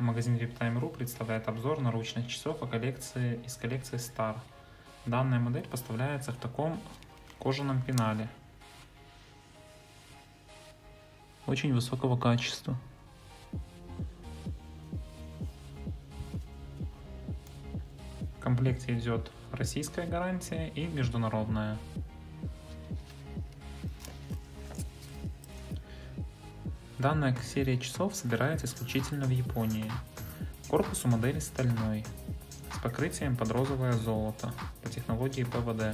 Магазин VIPtime.ru представляет обзор наручных часов из коллекции Star. Данная модель поставляется в таком кожаном пенале очень высокого качества. В комплекте идет российская гарантия и международная. Данная серия часов собирается исключительно в Японии. Корпус у модели стальной, с покрытием под розовое золото по технологии ПВД.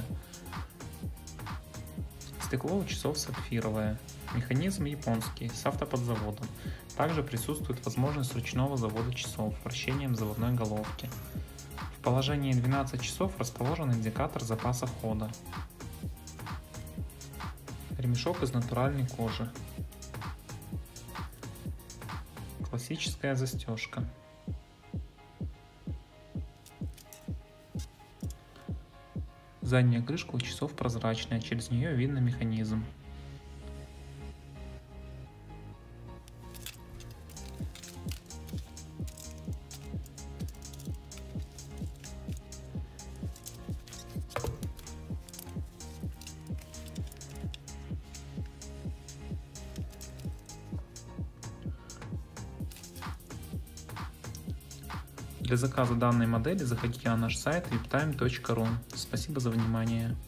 Стекло у часов сапфировое. Механизм японский, с автоподзаводом. Также присутствует возможность ручного завода часов, вращением заводной головки. В положении 12 часов расположен индикатор запаса хода. Ремешок из натуральной кожи. Классическая застежка. Задняя крышка у часов прозрачная, через нее видно механизм. Для заказа данной модели заходите на наш сайт viptime.ru. Спасибо за внимание.